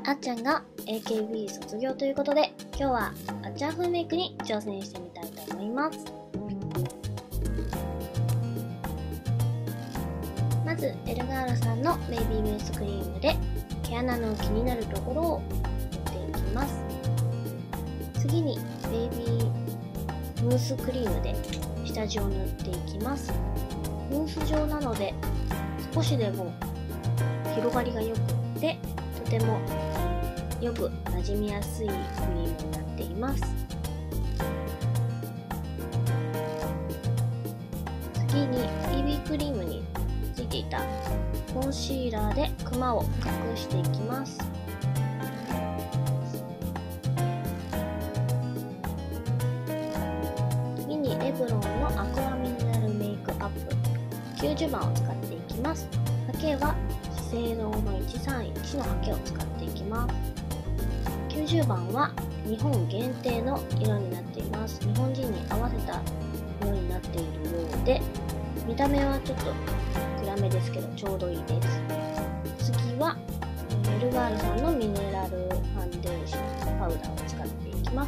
あっちゃんが AKB 卒業ということで、今日はあっちゃん風メイクに挑戦してみたいと思います。まずエルガールさんのベイビーベースクリームで毛穴の気になるところを塗っていきます。次にベイビームースクリームで下地を塗っていきます。ムース状なので少しでも広がりが良くて、とてもよくなじみやすいクリームになっています。次に BB クリームについていたコンシーラーでクマを隠していきます。次にレブロンのアクアミネラルメイクアップ90番を使っていきます。ハケは資生堂の131のハケを使っていきます。90番は日本限定の色になっています。日本人に合わせた色になっているようで、見た目はちょっと暗めですけどちょうどいいです。次はエルガールさんのミネラルファンデーションパウダーを使っていきます。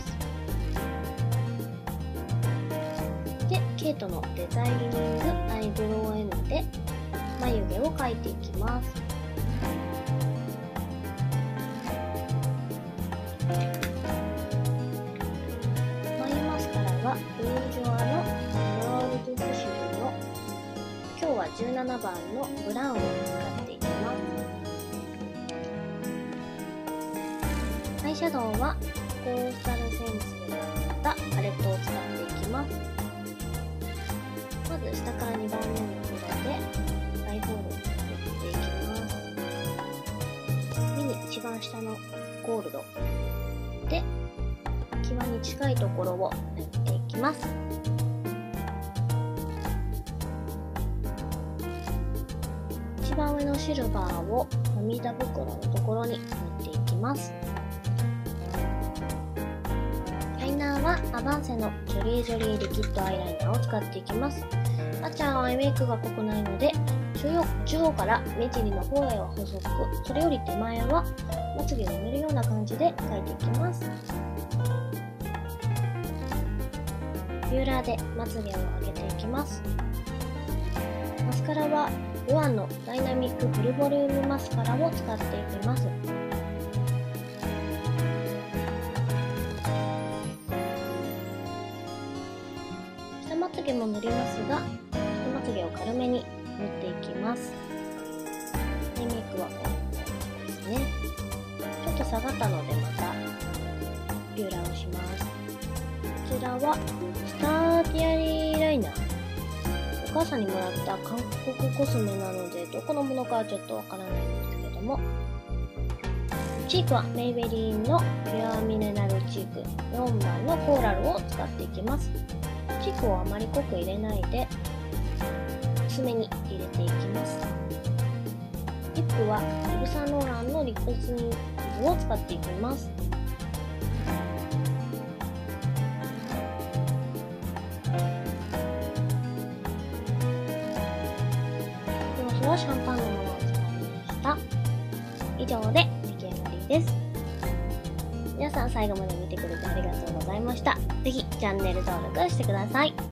で、ケイトのデザイニングアイブロウ N で眉毛を描いていきます。眉マスカラはブルージョアのワールドフシルの今日は17番のブラウンを使っていきます。アイシャドウはコースタルセンスで塗ったパレットを使っていきます。まず下から2番目の色でアイホールを塗っていきます。次に一番下のゴールドで際に近いところを塗っていきます。一番上のシルバーを涙袋のところに塗っていきます。アイナーはアバンセのジョリージョリーリキッドアイライナーを使っていきます。あっちゃんはアイメイクが濃くないので、中央から目尻の方へは細く、それより手前はまつげを塗るような感じで描いていきます。ビューラーでまつげを上げていきます。マスカラはルアンのダイナミックフルボリュームマスカラを使っていきます。下まつげも塗りますが、下まつげを軽めに塗っていきます。アイメイクはこんな感じですね。ちょっと下がったのでまたビューラーをします。こちらはスターティアリーライナー。お母さんにもらった韓国コスメなのでどこのものかはちょっとわからないんですけども、チークはメイベリーのピュアミネラルチーク4番のコーラルを使っていきます。チークをあまり濃く入れないで薄めに入れていきます。リップはイヴ・サンローランのリップスイングを使っていきます。はシャンパンのものを使いました。以上で出来上がりです。皆さん最後まで見てくれてありがとうございました。ぜひチャンネル登録してください。